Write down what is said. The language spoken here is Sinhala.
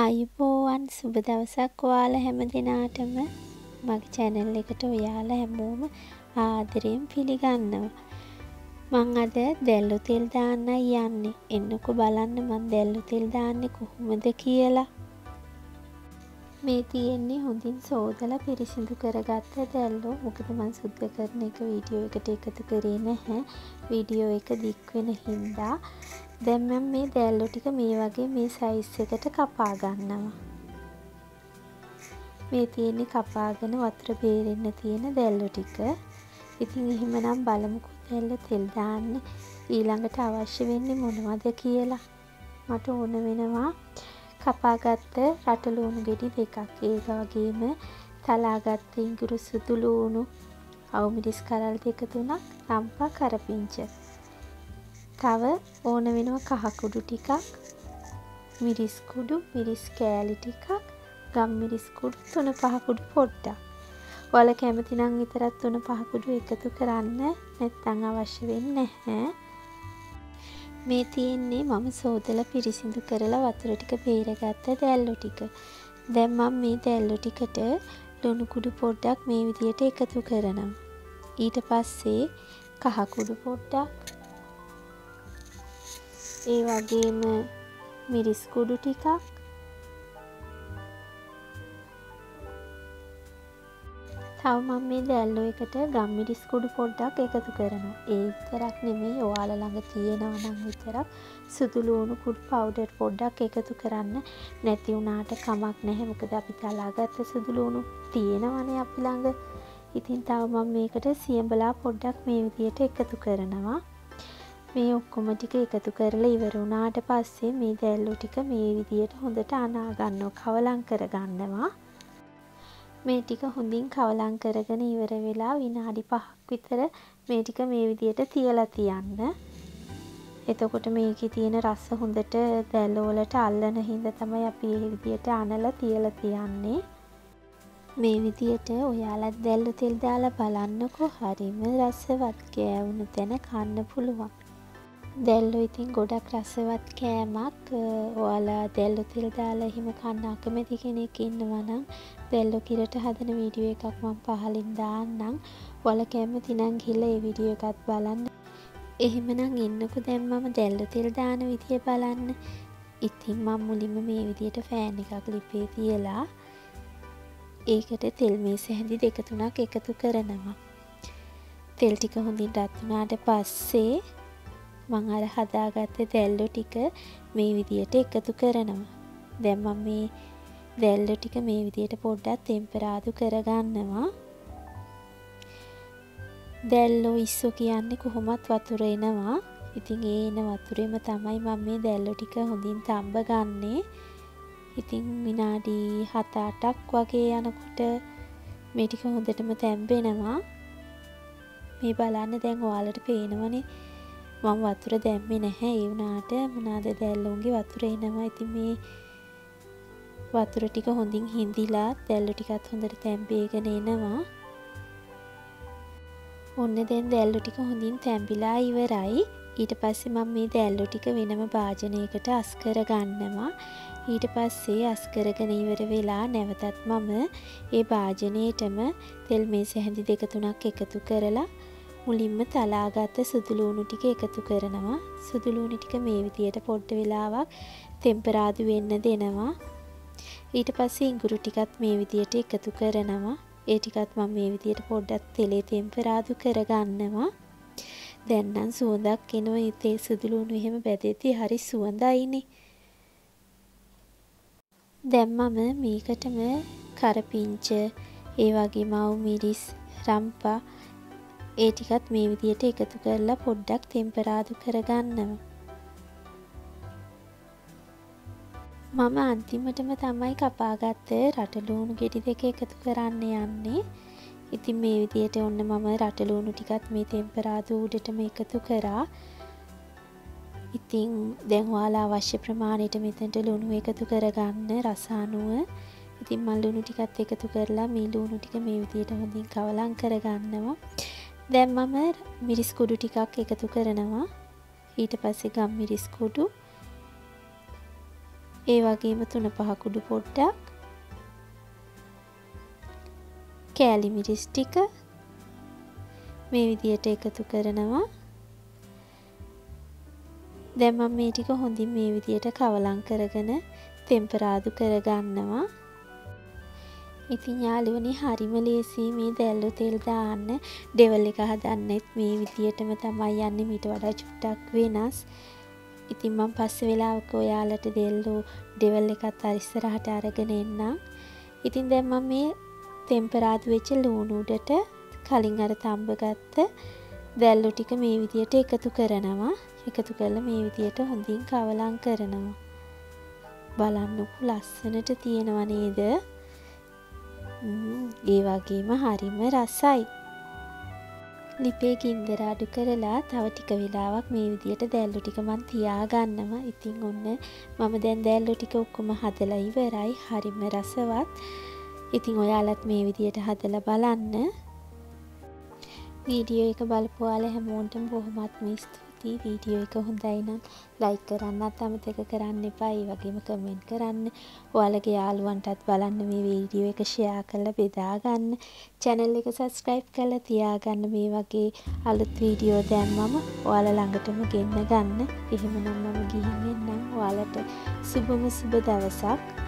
ආයුබෝවන් සුබ දවසක් ඔයාලා හැම දිනාටම මගේ channel එකට ඔයාලා හැමෝම ආදරයෙන් පිළිගන්නවා. මම අද දැල්ලු තෙල් දාන්නයි යන්නේ. එන්නකෝ බලන්න මම දැල්ලු තෙල් දාන්නේ කොහොමද කියලා. මේ තියෙන්නේ හොඳින් සෝදලා පිරිසිදු කරගත්ත දැල්ලු. මොකද මම සුද්ධ කරන එක වීඩියෝ එකට එකතු කරේ නැහැ. වීඩියෝ එක දික් වෙන හින්දා දැන් මම මේ දැල්ලු ටික මේ වගේ මේ සයිස් එකට කපා ගන්නවා. මේ තියෙන්නේ කපාගෙන වතුර බේරෙන්න තියෙන දැල්ලු ටික. ඉතින් එහෙමනම් බලමුකෝ දැල්ලු තෙල් දාන්න ඊළඟට අවශ්‍ය වෙන්නේ මොනවද කියලා. මට ඕන වෙනවා කපාගත්ත රටලුණු ගෙඩි දෙකක්. ඒ වගේම තලාගත්ත ඉඟුරු සුදු ලුණු, අවුමිරිස් කරල් දෙක තුනක්, රම්පා කරපිංච. තව ඕන වෙනවා කහ කුඩු ටිකක්, මිරිස් කුඩු, මිරිස් කෑලි ටිකක්, ගම් මිරිස් කුඩු 3-5 කුඩු පොඩ්ඩක්. ඔයාලා කැමති නම් විතරක් 3-5 කුඩු එකතු කරන්න, නැත්නම් අවශ්‍ය වෙන්නේ නැහැ. මේ තියෙන්නේ මම සෝදලා පිරිසිදු කරලා වතුර ටික බේරගත්ත දැල්ලු ටික. දැන් මම මේ දැල්ලු ටිකට ලුණු කුඩු පොඩ්ඩක් මේ විදියට එකතු කරනවා. ඊට පස්සේ කහ කුඩු පොඩ්ඩක්, ඒ වගේම මිරිස් කුඩු ටිකක්, තව මම මේ දැල්ලු එකට ගම් මිරිස් කුඩු පොඩ්ඩක් එකතු කරනවා. ඒ විතරක් නෙමෙයි, ඔයාලා ළඟ තියෙනවා නම් විතරක් සුදු ලුණු කුඩු පවුඩර් පොඩ්ඩක් එකතු කරන්න. නැති වුණාට කමක් නැහැ. මොකද අපි තලාගත්ත සුදු ලුණු තියෙනවනේ අපි ළඟ. ඉතින් තව මම මේකට සියඹලා පොඩ්ඩක් මේ විදියට එකතු කරනවා. මේ ඔක්කොම ටික එකතු කරලා ඉවර වුණාට පස්සේ මේ දැල්ලු ටික මේ විදියට හොඳට අනා ගන්නවා, කවලම් කර ගන්නවා. මේ ටික හොඳින් කවලම් කරගෙන ඉවර වෙලා විනාඩි 5ක් විතර මේ ටික මේ විදියට තියලා තියන්න. එතකොට මේකේ තියෙන රස හොඳට දැල්ලු වලට අල්ලන හින්දා තමයි අපි මේ විදියට අනලා තියලා තියන්නේ. මේ විදියට ඔයාලත් දැල්ලු තෙල් දාලා බලන්නකෝ. හරිම රසවත්, කෑවුණු තැන කන්න පුළුවන්. දැල්ලු ඉතින් ගොඩක් රසවත් කෑමක්. ඔයාලා දැල්ලු තෙල් දාලා එහෙම කන්න අකමැති කෙනෙක් ඉන්නවා නම් දැල්ලු කිරට හදන වීඩියෝ එකක් මම පහලින් දාන්නම්. ඔයාලා කැමති නම් ගිහලා ඒ වීඩියෝ එකත් බලන්න. එහෙමනම් ඉන්නකෝ දැන් මම දැල්ලු තෙල් දාන විදිය බලන්න. ඉතින් මම මුලින්ම මේ විදියට ෆෑන් එකක් ලිපේ තියලා ඒකට තෙල් මේස හැඳි 2-3ක් එකතු කරනවා. තෙල් ටික හොඳින් රත් වුණාට පස්සේ මම අර හදාගත්ත දැල්ලු ටික මේ විදියට එකතු කරනවා. දැන් මම මේ දැල්ලු ටික මේ විදියට පොඩ්ඩක් ටෙම්පරාදු කරගන්නවා. දැල්ලෝ ඉස්සෝ කියන්නේ කොහොමත් වතුර එනවා. ඉතින් ඒ එන වතුරෙම තමයි මම මේ දැල්ලු ටික හොඳින් තඹ ගන්නේ. ඉතින් විනාඩි 7-8ක් වගේ යනකොට මේ ටික හොඳටම තැම්බෙනවා. මේ බලන්න දැන් ඔයාලට පේනවනේ මම වතුර දැම්මේ නැහැ. ඒ වුණාට මොනවාද දැල්ලුන්ගේ වතුර එනවා. ඉතින් මේ වතුර ටික හොඳින් හිඳිලා දැල්ලු ටිකත් හොඳට තැම්බේගෙන එනවා. ඔන්න දැන් දැල්ලු ටික හොඳින් තැම්බිලා ඉවරයි. ඊට පස්සේ මම මේ දැල්ලු ටික වෙනම භාජනයකට අස් කර ගන්නවා. ඊට පස්සේ අස් කරගෙන ඉවර වෙලා නැවතත් මම ඒ භාජනයේටම තෙල් මේස හැඳි 2-3ක් එකතු කරලා මුලින්ම තලාගත්ත සුදු ලුණු ටික එකතු කරනවා. සුදු ලුණු ටික මේ විදියට පොඩ්ඩ වෙලාවක් ටෙම්පරාදු වෙන්න දෙනවා. ඊට පස්සේ ඉඟුරු ටිකත් මේ විදියට එකතු කරනවා. ඒ ටිකත් මම මේ විදියට පොඩ්ඩක් තෙලේ ටෙම්පරාදු කරගන්නවා. දැන් නම් සුවඳක් එනවා. ඒ සුදු ලුණු එහෙම බැදෙද්දී හරි සුවඳයිනේ. දැන් මම මේකටම කරපිංච, ඒ වගේම අවුමිරිස්, රම්පා ඒ ටිකත් මේ විදියට එකතු කරලා පොඩ්ඩක් ටෙම්පරාදු කරගන්නවා. මම අන්තිමටම තමයි කපාගත්ත රටලුණු ගෙඩි දෙක එකතු කරන්න යන්නේ. ඉතින් මේ විදියට ඔන්න මම රටලුණු ටිකත් මේ ටෙම්පරාදු උඩටම එකතු කරා. ඉතින් දැන් ඔයාලා අවශ්‍ය ප්‍රමාණයට මෙතනට ලුණු එකතු කරගන්න රස අනුව. ඉතින් මම ලුණු ටිකත් එකතු කරලා මේ ලුණු ටික මේ විදියට හොඳින් කවලම් කරගන්නවා. දැන් මම මිරිස් කුඩු ටිකක් එකතු කරනවා. ඊට පස්සේ ගම් මිරිස් කුඩු, ඒ වගේම 3-5 කුඩු පොඩ්ඩක්, කෑලි මිරිස් ටික මේ විදියට එකතු කරනවා. දැන් මම මේ ටික හොඳින් මේ විදියට කවලම් කරගෙන තෙම්පරාදු කරගන්නවා. ඉතින් යාළුවනේ හරිම ලේසියි මේ දැල්ලෝ තෙල් දාන්න. ඩෙවල් එක හදන්නෙත් මේ විදියටම තමයි යන්නේ, මීට වඩා චුට්ටක් වෙනස්. ඉතින් මම පස්සේ වෙලාවක ඔයාලට දැල්ලෝ ඩෙවල් එකත් අර ඉස්සරහට අරගෙන එන්නම්. ඉතින් දැන් මම මේ තෙම්පරාදු වෙච්ච ලුණු උඩට කලින් අර තඹගත්ත දැල්ලෝ ටික මේ විදියට එකතු කරනවා. එකතු කරලා මේ විදියට හොඳින් කවලම් කරනවා. බලන්නකෝ ලස්සනට තියෙනව නේද? ඒ වගේම හරිම රසයි. ලිපේ ගින්දර අඩු කරලා තව ටික වෙලාවක් මේ විදියට දැල්ලු ටික මන් තියාගන්නවා. ඉතින් ඔන්න මම දැන් දැල්ලු ටික ඔක්කොම හදලා ඉවරයි. හරිම රසවත්. ඉතින් ඔයාලත් මේ විදියට හදලා බලන්න. වීඩියෝ එක බලපු ඔයාලා හැමෝටම බොහොමත්ම ස්තුතියි. වීඩියෝ එක හොඳයි නම් ලයික් කරන්නත් අමතක කරන්න එපා. ඒ වගේම කමෙන්ට් කරන්න. ඔයාලගේ යාළුවන්ටත් බලන්න මේ වීඩියෝ එක ෂෙයා කරලා බෙදා ගන්න. channel එක subscribe කරලා තියාගන්න. මේ වගේ අලුත් වීඩියෝ දැම්මම ඔයාලා ළඟටම ගෙන්න ගන්න. එහෙමනම් මම ගිහින් එන්නම්. ඔයාලට සුබම සුබ දවසක්.